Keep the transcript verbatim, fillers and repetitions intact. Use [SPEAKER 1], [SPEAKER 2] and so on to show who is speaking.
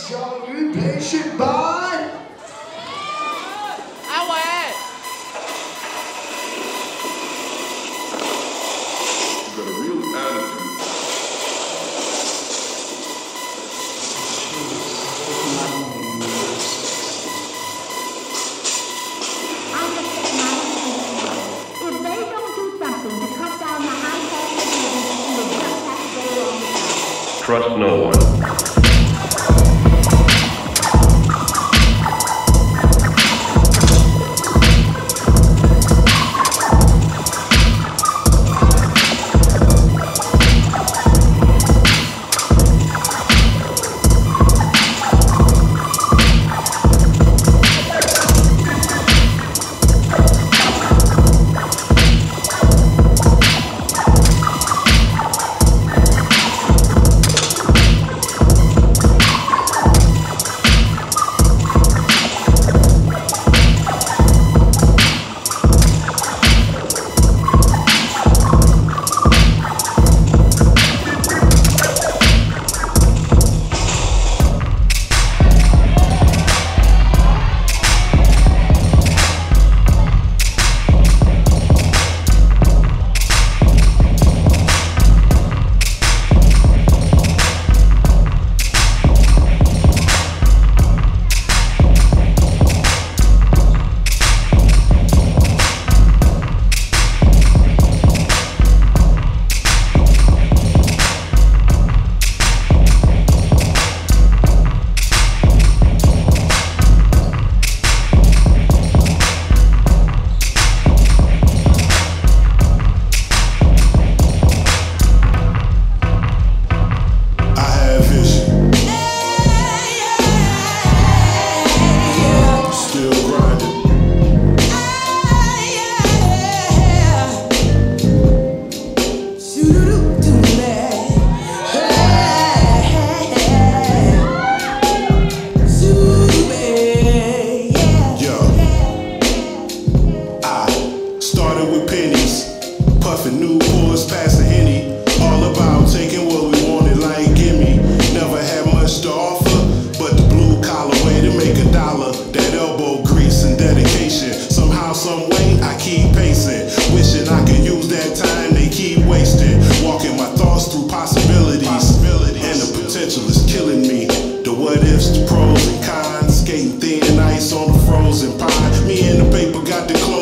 [SPEAKER 1] Shall we patient by?
[SPEAKER 2] Áo què?
[SPEAKER 3] You've got a real attitude.
[SPEAKER 4] If they don't do something to cut down the high cost of living, it will just have to go on without.
[SPEAKER 3] Trust no one.
[SPEAKER 5] Puffin' Newports, past a Henny, all about taking what we wanted like gimme. Never had much to offer, but the blue collar way to make a dollar. That elbow grease and dedication. Somehow, some way, I keep pacing. Wishing I could use that time they keep wasting. Walking my thoughts through possibilities, and the potential is killing me. The what ifs, the pros and cons, skating thin ice on the frozen pond. Me and the paper got the clothes.